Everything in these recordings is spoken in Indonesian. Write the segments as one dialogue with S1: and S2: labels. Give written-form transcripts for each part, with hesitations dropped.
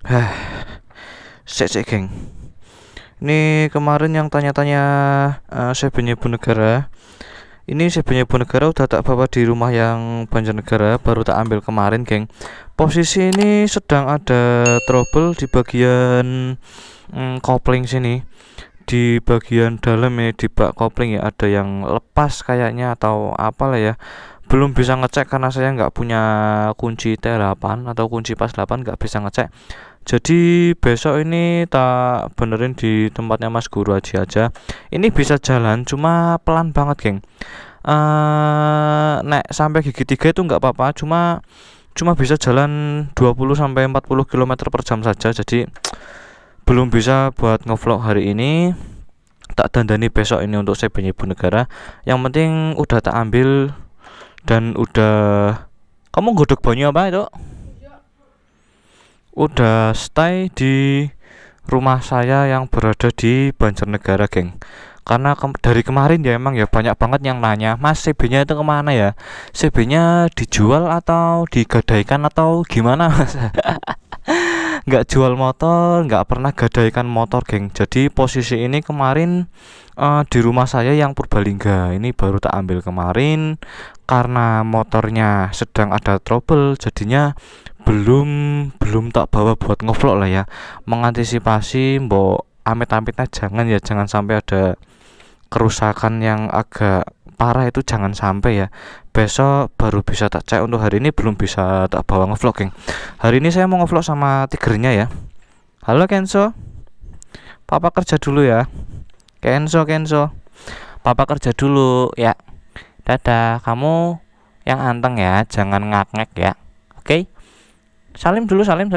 S1: Sek geng. Ini kemarin yang tanya-tanya Sebennya Ibu Negara. Ini Sebennya Ibu Negara udah tak bawa di rumah yang Banjarnegara, baru tak ambil kemarin, geng. Posisi ini sedang ada trouble di bagian kopling sini. Di bagian dalam ini di bak kopling ya, ada yang lepas kayaknya atau apalah ya. Belum bisa ngecek karena saya nggak punya kunci T8 atau kunci pas 8, nggak bisa ngecek. Jadi besok ini tak benerin di tempatnya Mas Guru Aji aja. Ini bisa jalan cuma pelan banget, geng. Nek sampai gigi 3 itu nggak apa-apa, cuma bisa jalan 20 sampai 40 km per jam saja. Jadi belum bisa buat ngevlog hari ini. Tak dandani besok ini untuk Sebennya Ibu Negara. Yang penting udah tak ambil dan udah. Kamu godok banyu apa itu? Udah stay di rumah saya yang berada di Banjarnegara, geng. Karena dari kemarin ya emang ya banyak banget yang nanya, Mas CB-nya itu kemana ya? CB-nya dijual atau digadaikan atau gimana, Mas? Nggak jual motor, nggak pernah gadaikan motor, geng. Jadi posisi ini kemarin di rumah saya yang Purbalingga ini baru tak ambil kemarin karena motornya sedang ada trouble, jadinya belum tak bawa buat ngevlog lah ya, mengantisipasi mbok amit-amitnya jangan sampai ada kerusakan yang agak parah, itu jangan sampai ya. Besok baru bisa tak cek, untuk hari ini belum bisa tak bawa ngevlog, geng. Hari ini saya mau ngevlog sama tigernya ya. Halo Kenzo, papa kerja dulu ya. Kenzo papa kerja dulu ya. Dadah, kamu yang anteng ya, jangan ngak-ngek ya. Oke? Salim dulu, salim.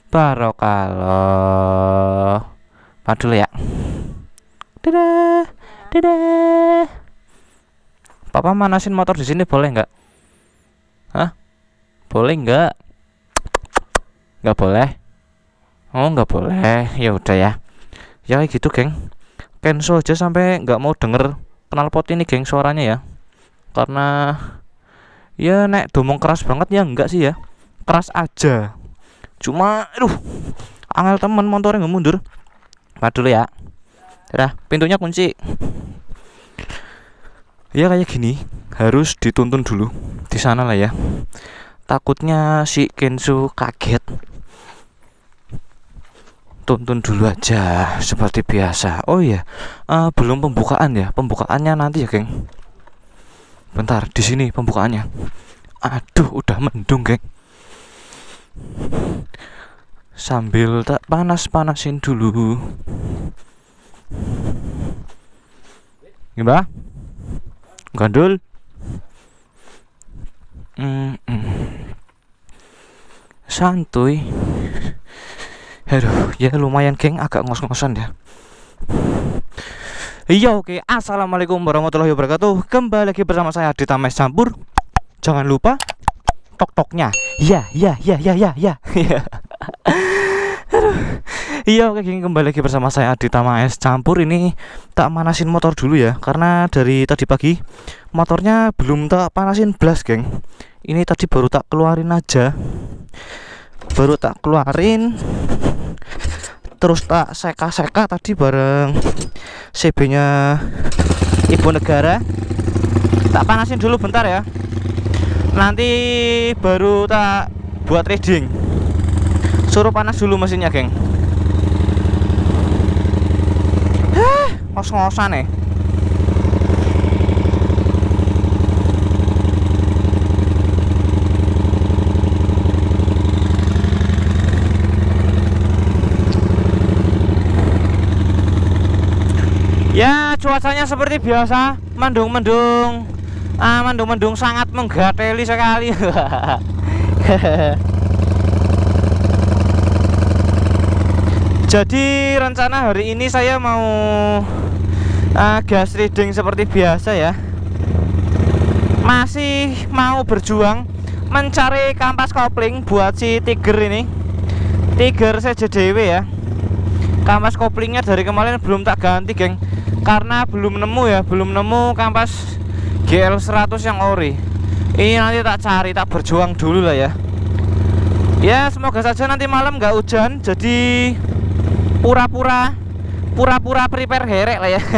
S1: Barokallah. Pak dulu ya. Dadah. Papa manasin motor di sini boleh nggak? Hah? Boleh nggak? Nggak boleh. Oh, nggak boleh. Ya udah ya. Ya kayak gitu, geng. Kenzo aja sampai nggak mau denger knalpot ini, geng, suaranya ya. Karena ya nek domong keras banget ya enggak sih ya. Keras aja. Cuma angel temen motornya nggak mundur. Pak dulu ya. Udah, pintunya kunci. Ya kayak gini, harus dituntun dulu di sana lah ya. Takutnya si Kenzo kaget. Tuntun dulu aja seperti biasa. Oh iya, belum pembukaan ya. Pembukaannya nanti ya, geng. Bentar, di sini pembukaannya. Aduh, udah mendung, geng. Sambil tak panas-panasin dulu. Gimana? Gandul. Santuy. Aduh, ya lumayan, geng, agak ngos-ngosan ya. Iya, oke. Assalamualaikum warahmatullahi wabarakatuh. Kembali lagi bersama saya di Tames Campur. Jangan lupa tok-toknya. Ya. Aduh. Iya, oke, geng, kembali lagi bersama saya di Tames Campur. Ini tak manasin motor dulu ya, karena dari tadi pagi motornya belum tak panasin blas, geng. Ini tadi baru tak keluarin aja. Terus tak seka-seka tadi bareng CB-nya Ibu Negara. Tak panasin dulu bentar ya. Nanti baru tak buat reading. Suruh panas dulu mesinnya, geng. Ngos-ngosan nih. Ya, cuacanya seperti biasa, mendung-mendung. Mendung-mendung sangat menggateli sekali. Jadi rencana hari ini saya mau gas reading seperti biasa ya. Masih mau berjuang mencari kampas kopling buat si Tiger ini. Tiger CJDW ya. Kampas koplingnya dari kemarin belum tak ganti, geng. Karena belum nemu kampas GL 100 yang ori. Ini nanti tak cari, tak berjuang dulu lah ya. Ya semoga saja nanti malam nggak hujan, jadi pura-pura prepare herek lah ya.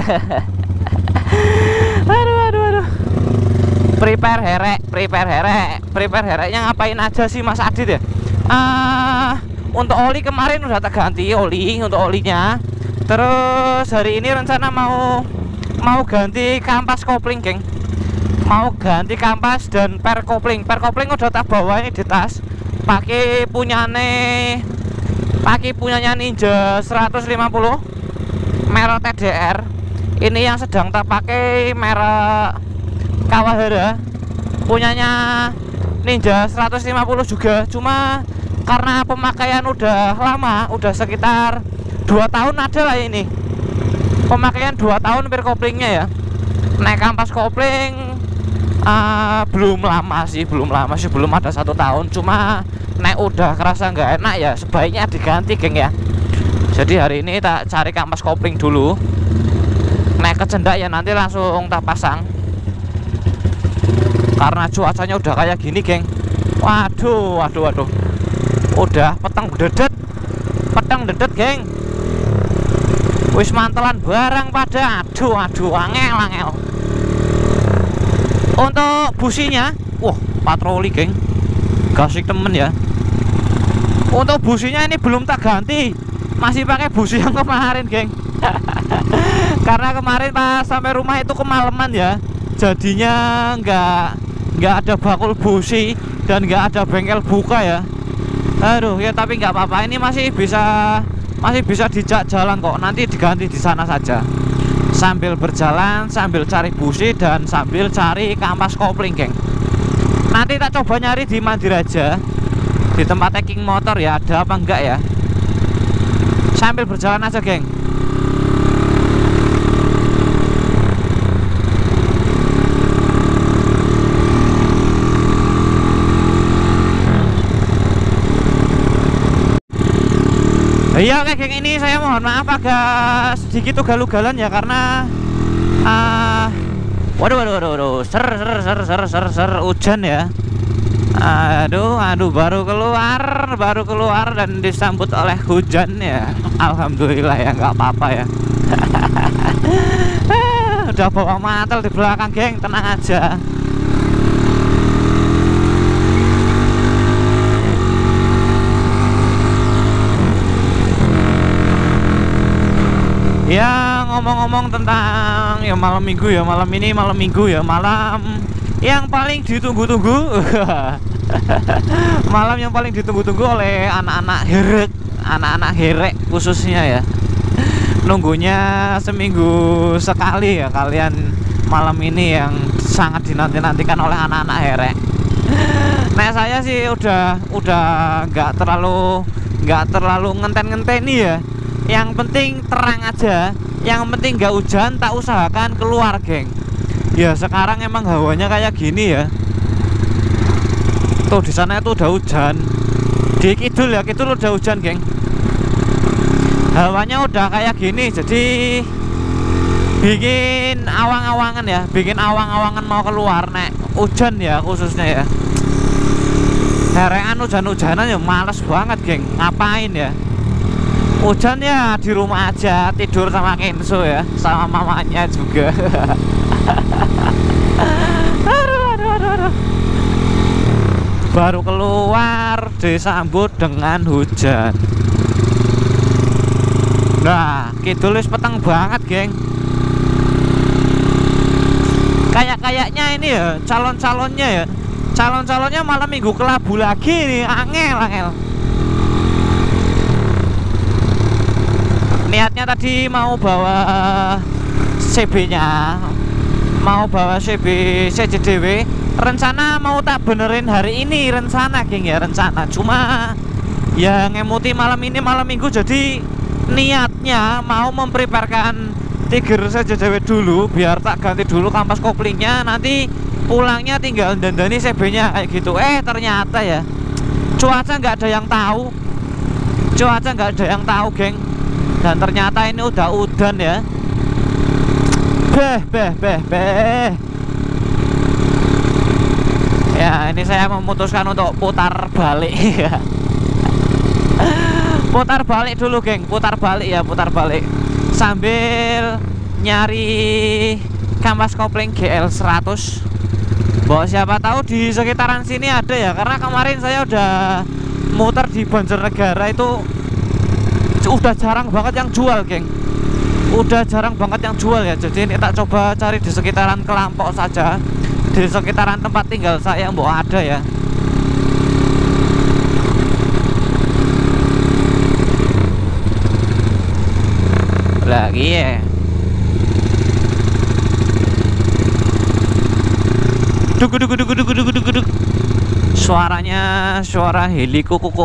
S1: Aduh. Prepare hereknya ngapain aja sih Mas Adit ya? Untuk oli kemarin udah tak ganti oli untuk olinya. Terus hari ini rencana mau ganti kampas kopling, geng. Mau ganti kampas dan per kopling udah tak bawa ini di tas. Pakai punyanya Ninja 150 merek TDR. Ini yang sedang tak pakai merek Kawahara, punyanya Ninja 150 juga. Cuma karena pemakaian udah lama, udah sekitar 2 tahun ada lah ini pemakaian, 2 tahun per koplingnya ya. Naik kampas kopling belum lama sih, belum ada 1 tahun. Cuma naik udah kerasa nggak enak ya, sebaiknya diganti, geng ya. Jadi hari ini tak cari kampas kopling dulu. Naik ke Cendak ya nanti langsung tak pasang. Karena cuacanya udah kayak gini, geng. Waduh. Udah petang dedet, geng. Wis mantelan barang pada. Aduh, angel. Untuk businya, wah, patroli, geng. Gasik temen ya. Untuk businya ini belum tak ganti. Masih pakai busi yang kemarin, geng. Karena kemarin pas sampai rumah itu kemalaman ya. Jadinya nggak ada bakul busi dan nggak ada bengkel buka ya. Aduh ya, tapi nggak apa-apa, ini masih bisa dijak jalan kok. Nanti diganti di sana saja. Sambil berjalan, sambil cari busi dan sambil cari kampas kopling, geng. Nanti tak coba nyari di Mandiraja, di tempat taking motor ya, ada apa enggak ya. Sambil berjalan aja, geng. Iya, oke, geng, ini saya mohon maaf agak sedikit ugal-ugalan ya, karena waduh, ser hujan ya. Aduh, baru keluar dan disambut oleh hujan ya. Alhamdulillah ya, nggak apa-apa ya. Udah bawa mantel di belakang, geng, tenang aja. Ya, ngomong-ngomong tentang ya malam minggu ya, malam minggu ya, malam yang paling ditunggu-tunggu. Malam yang paling ditunggu-tunggu oleh anak-anak herek khususnya ya. Nunggunya seminggu sekali ya kalian, malam ini yang sangat dinanti-nantikan oleh anak-anak herek. Nah, saya sih udah nggak terlalu ngenten-ngenteni ya. Yang penting terang aja, yang penting nggak hujan, tak usahakan keluar, geng. Ya sekarang emang hawanya kayak gini ya. Tuh di sana itu udah hujan. Di kidul udah hujan, geng. Hawanya udah kayak gini, jadi bikin awang-awangan ya, bikin awang-awangan mau keluar nek hujan ya, khususnya ya. Herekan hujan-hujanan ya males banget, geng. Ngapain ya? Hujan ya di rumah aja, tidur sama Kenzo ya, sama mamanya juga. Aduh. Baru keluar disambut dengan hujan. Nah, kidul wis peteng banget, geng. Kayaknya ini ya calon-calonnya malam minggu kelabu lagi nih, angel. Niatnya tadi mau bawa CB-nya, mau bawa CB CJDW. Rencana mau tak benerin hari ini, rencana, geng ya, rencana. Cuma ya ngemuti malam ini malam minggu, jadi niatnya mau mempreparekan Tiger CJDW dulu, biar tak ganti dulu kampas koplingnya. Nanti pulangnya tinggal dandani CB-nya kayak gitu. Ternyata ya cuaca nggak ada yang tahu, geng. Dan ternyata ini udah udan ya. Ya, ini saya memutuskan untuk putar balik ya. Putar balik dulu geng, putar balik ya, putar balik sambil nyari kampas kopling GL 100. Bahwa siapa tahu di sekitaran sini ada ya, karena kemarin saya udah muter di Banjarnegara itu udah jarang banget yang jual geng, udah jarang banget yang jual ya. Jadi ini tak coba cari di sekitaran Kelampok saja, di sekitaran tempat tinggal saya mbok ada ya. Lagi ya. Duk duk duk duk duk duk duk. Suaranya suara heli kukuk.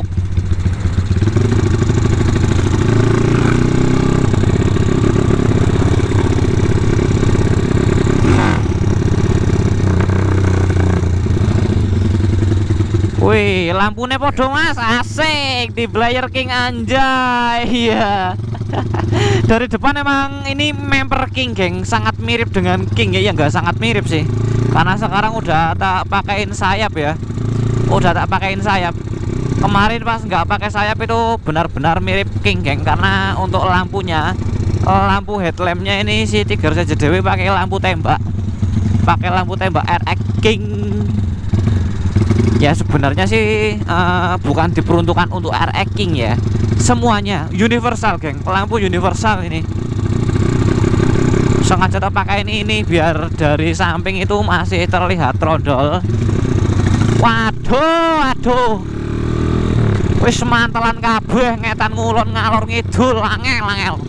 S1: Wih, lampunya podo mas, asik di Blayer King anjay. Iya. Dari depan emang ini member King geng, sangat mirip dengan King ya, nggak sangat mirip sih, karena sekarang udah tak pakein sayap ya, udah tak pakein sayap. Kemarin pas nggak pakai sayap itu benar-benar mirip King geng, karena untuk lampunya, lampu headlampnya ini si Tiger CJDW pakai lampu tembak, RX King. Ya sebenarnya sih bukan diperuntukkan untuk RX King ya, semuanya universal geng, lampu universal ini. Sengaja tak pakai ini biar dari samping itu masih terlihat trondol. Waduh, wis mantelan kabeh, ngetan ngulon ngalor ngidul, angel.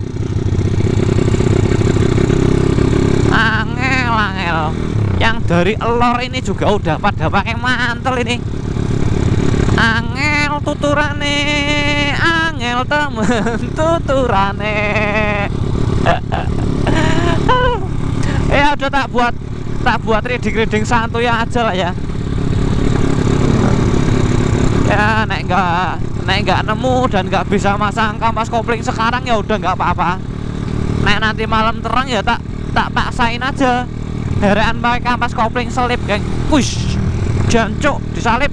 S1: Yang dari elor ini juga udah pada pakai mantel ini. Angel tuturane, angel temen tuturane. Ya udah tak buat reading santuy aja lah ya. Ya nek nggak nemu dan nggak bisa masang kampas kopling sekarang ya udah nggak apa-apa. Nek nanti malam terang ya tak paksain aja. Herean pakai kampas kopling selip geng. Push, jancuk disalip.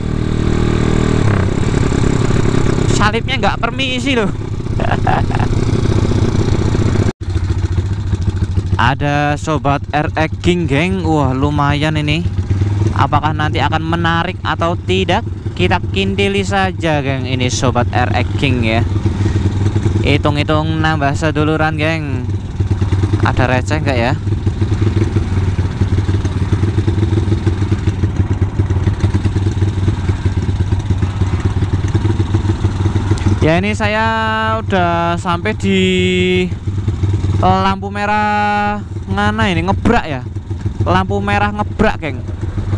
S1: Salipnya nggak permisi loh. Ada sobat RX King geng, wah lumayan ini. Apakah nanti akan menarik atau tidak? Kita kintili saja geng, ini sobat RX King ya. Hitung-hitung nambah seduluran geng. Ada receh nggak ya? Ya ini saya udah sampai di lampu merah ngana ini, ngebrak ya, lampu merah ngebrak geng.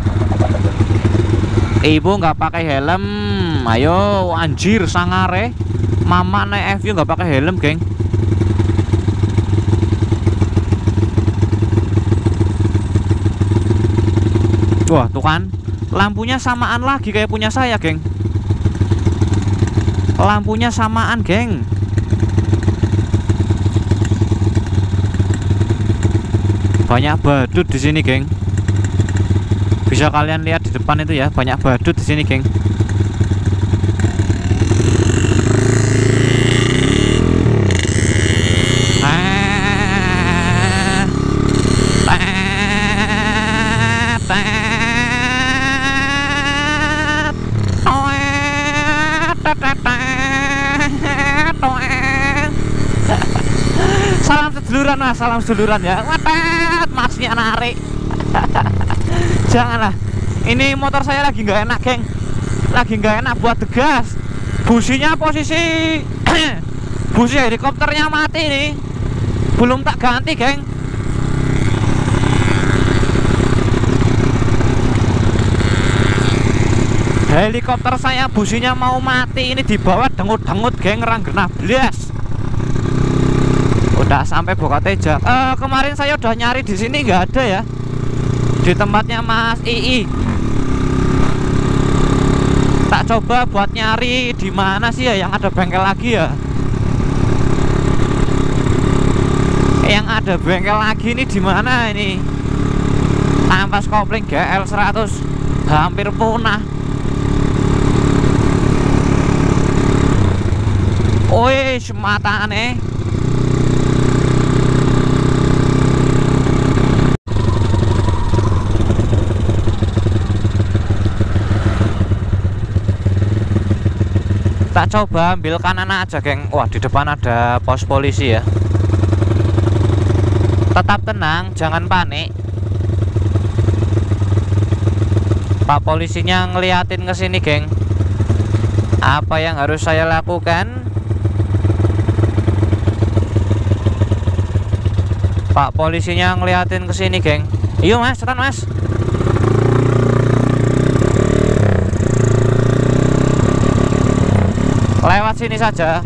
S1: Ibu nggak pakai helm, ayo anjir sangare, mama naik FU nggak pakai helm geng. Wah tuh kan, lampunya samaan lagi kayak punya saya geng. Lampunya samaan geng. Banyak badut di sini geng. Bisa kalian lihat di depan itu ya, banyak badut di sini geng. Salam seduluran mas, salam seduluran ya. Watet, masnya narik. Janganlah, ini motor saya lagi nggak enak geng, lagi nggak enak buat degas. Businya posisi busi helikopternya mati nih, belum tak ganti geng. Helikopter saya businya mau mati ini, dibawa dengut-dengut geng, ranggena blas. Udah sampai Bokateja. Kemarin saya udah nyari di sini nggak ada ya, di tempatnya Mas II. Tak coba buat nyari di mana sih ya yang ada bengkel lagi ya. Yang ada bengkel lagi ini di mana ini? Kampas kopling GL 100 hampir punah. Oi, matane. Tak coba ambil kanan aja, geng. Wah, di depan ada pos polisi ya. Tetap tenang, jangan panik. Pak polisinya ngeliatin ke sini, geng. Apa yang harus saya lakukan? Pak polisinya ngeliatin ke sini, geng. Iya, Mas, cepetan, Mas. Lewat sini saja.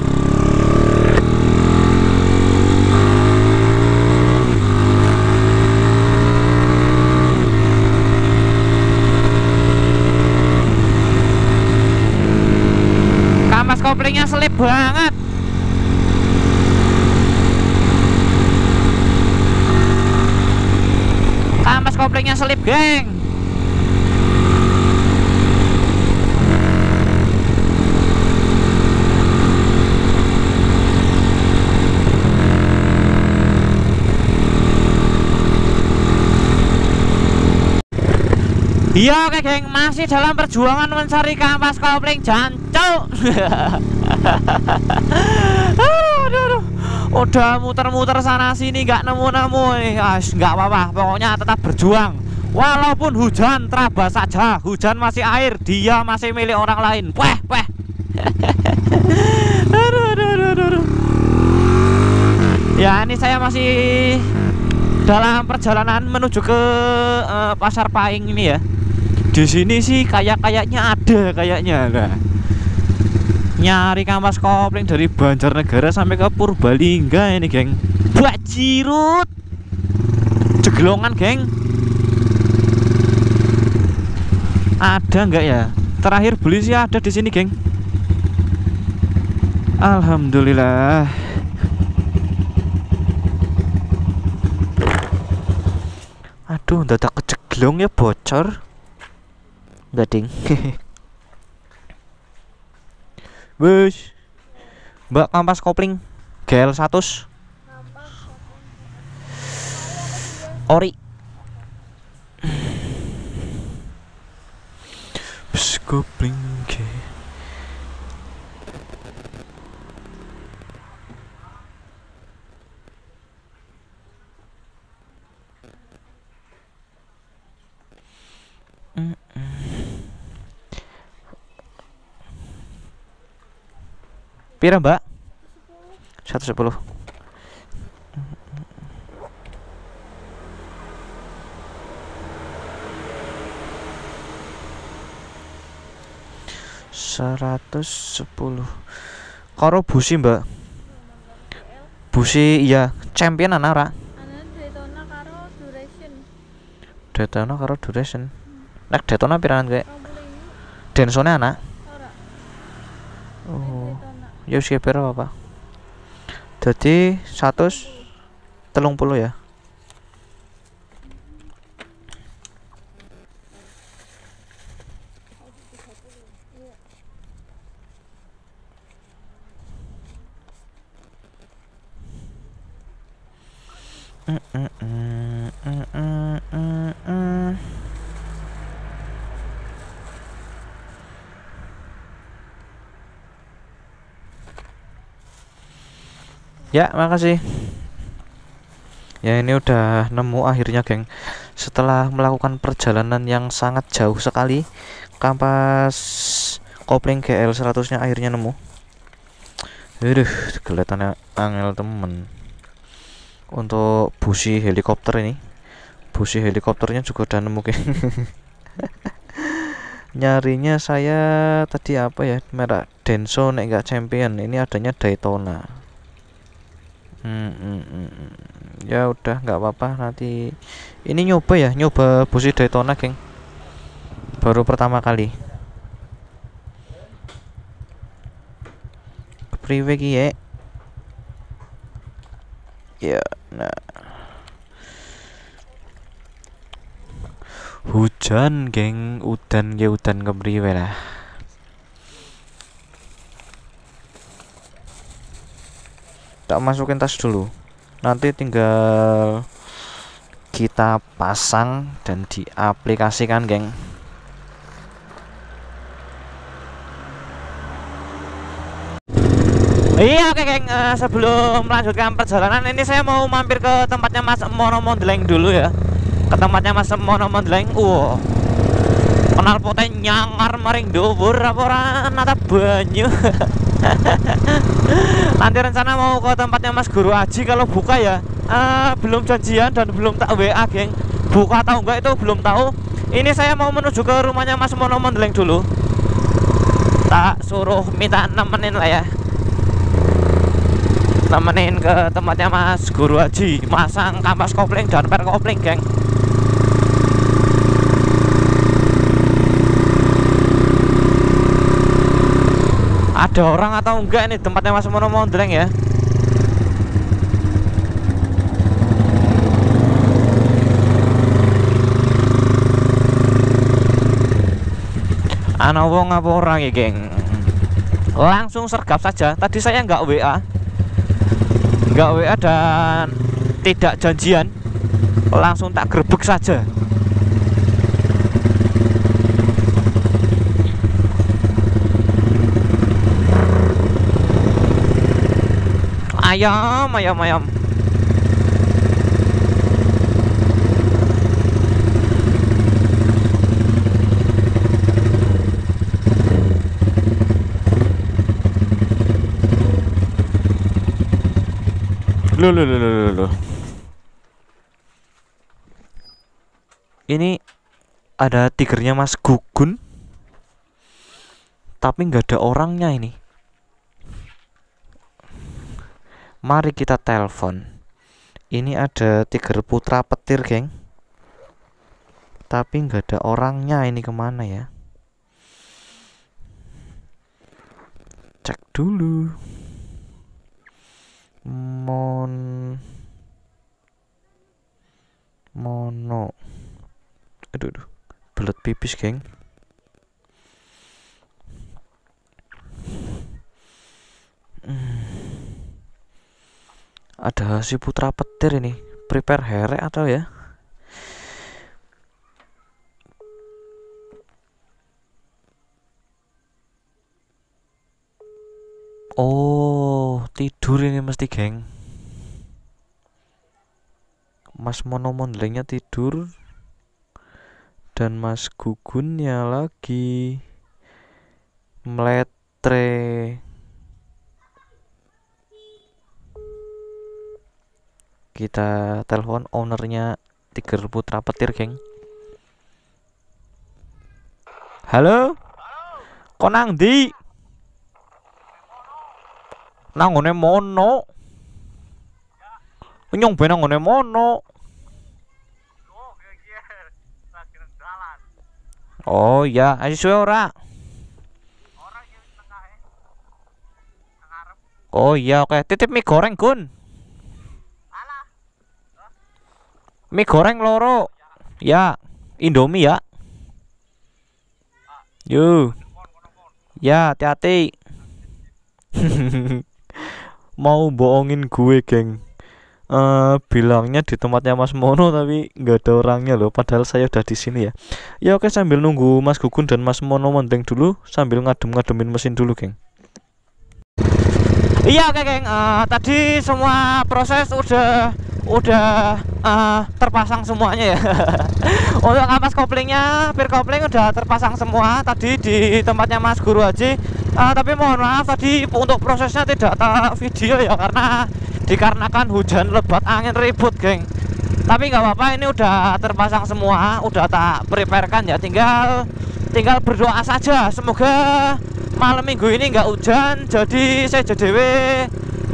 S1: Kampas koplingnya selip banget. Kampas koplingnya selip, geng. Iya, oke, geng, masih dalam perjuangan mencari kampas kopling jancuk. Aduh. Udah muter-muter sana sini nggak nemu-nemu nih. Nggak apa-apa, pokoknya tetap berjuang. Walaupun hujan terabas saja, hujan masih air, dia masih milik orang lain. Peh. Aduh. Ya, ini saya masih dalam perjalanan menuju ke Pasar Paing ini ya. Di sini sih kayaknya ada kayaknya. Nah, nyari kampas kopling dari Banjarnegara sampai ke Purbalingga ini, geng. Bajirut. Jeglongan, geng. Ada nggak ya? Terakhir beli sih ada di sini, geng. Alhamdulillah. Aduh, dadak kejeglong ya, bocor. Gading. Wes. Mbak, kampas kopling GL 100 ori. Bes kopling ke. Pira, Mbak? 110. Karo busi, Mbak. Busi iya, champion ana ora?
S2: Daytona karo duration.
S1: Daytona karo duration. Nek Daytona piranan kae?
S2: 25.
S1: Densone ana?
S2: Ora.
S1: Oh.
S2: Daytona.
S1: Ya wis pira apa? Dadi 130 ya. Ya, makasih. Ya, ini udah nemu akhirnya, geng. Setelah melakukan perjalanan yang sangat jauh sekali, kampas kopling GL 100-nya akhirnya nemu. Aduh, kelihatannya angel temen. Untuk busi helikopter ini, busi helikopternya juga udah nemu, geng. Nyarinya saya tadi apa ya, merek Denso nek nggak champion, ini adanya Daytona. Ya udah, nggak apa-apa, nanti ini nyoba busi Daytona, geng, baru pertama kali. Priwe ki ya. Nah, hujan, geng, udan kepriwe lah. tak masukin tas dulu. Nanti tinggal kita pasang dan diaplikasikan, geng. Iya, oke, geng. Sebelum melanjutkan perjalanan ini saya mau mampir ke tempatnya Mas Mono Mondeleng dulu ya. Ke tempatnya Mas Mono Mondeleng. Kenal poten nyangar maring dhuwur apa ora nata banyu. Nanti rencana mau ke tempatnya Mas Guru Aji kalau buka ya. Belum janjian dan belum tak WA, geng. Buka atau enggak itu belum tahu. Ini saya mau menuju ke rumahnya Mas Mono Mondeleng dulu. Tak suruh minta nemenin lah ya. Nemenin ke tempatnya Mas Guru Aji, masang kampas kopling dan per kopling, geng. Ada orang atau enggak nih tempatnya Mas Mono Mondeleng ya? Ana wong apa orang ya, geng? Langsung sergap saja. Tadi saya nggak WA dan tidak janjian, langsung tak gerbek saja. Ayam. Loh. Ini ada tigernya Mas Gugun, tapi nggak ada orangnya ini. Mari kita telepon. Ini ada tiger putra petir, geng, tapi nggak ada orangnya. Ini kemana ya? Cek dulu. Mono. Aduh, belet pipis, geng. Ada si putra petir ini. Prepare here atau ya? Oh, tidur ini mesti, geng. Mas Mono Mondelengnya tidur dan Mas Gugunnya lagi meletre. Kita telepon ownernya Tiger Putra Petir, geng. Halo? Kok nang ndi? Nang ngone mono. Nyong ben nang ngone mono. Oh iya, ayo suwe ora? Oh iya, oke. Titip mie goreng, Gun. Mie goreng loro. Ya, Indomie ya. Yuk. Ya, hati-hati. Mau bohongin gue, geng. Bilangnya di tempatnya Mas Mono tapi nggak ada orangnya loh. Padahal saya udah di sini ya. Ya oke, sambil nunggu Mas Gugun dan Mas Mono Mondeleng dulu, sambil ngadem-ngademin mesin dulu, geng. Iya oke, geng. Tadi semua proses udah terpasang semuanya ya. Untuk kampas koplingnya, pir kopling udah terpasang semua tadi di tempatnya Mas Guru Haji. Tapi mohon maaf tadi untuk prosesnya tidak tak video ya, karena dikarenakan hujan lebat, angin ribut, geng. Tapi nggak apa-apa, ini udah terpasang semua, udah tak preparekan ya. Tinggal berdoa saja semoga malam minggu ini nggak hujan, jadi saya JDW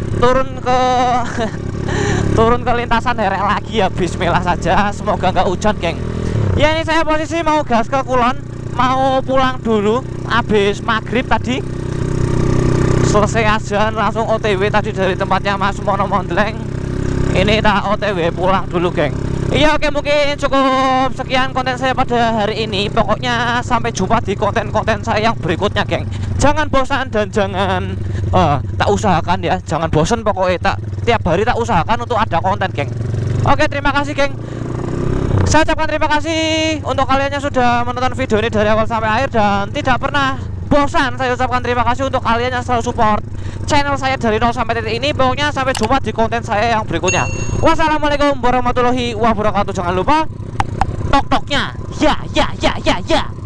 S1: turun ke lintasan herek lagi ya. Bismillah saja, semoga nggak hujan, geng. Ya ini saya posisi mau gas ke Kulon, mau pulang dulu habis maghrib tadi. Selesai azan langsung OTW tadi dari tempatnya Mas Mono Mondeleng. Ini tak OTW pulang dulu, geng. Iya oke, mungkin cukup sekian konten saya pada hari ini. Pokoknya sampai jumpa di konten-konten saya yang berikutnya, geng. Jangan bosan dan jangan Tak usahakan ya, jangan bosen pokoknya. Tiap hari tak usahakan untuk ada konten, geng. Oke, terima kasih, geng. Saya ucapkan terima kasih untuk kalian yang sudah menonton video ini dari awal sampai akhir dan tidak pernah bosan. Saya ucapkan terima kasih untuk kalian yang selalu support channel saya dari 0 sampai titik ini. Pokoknya sampai jumpa di konten saya yang berikutnya. Wassalamualaikum warahmatullahi wabarakatuh. Jangan lupa tok-toknya. Ya.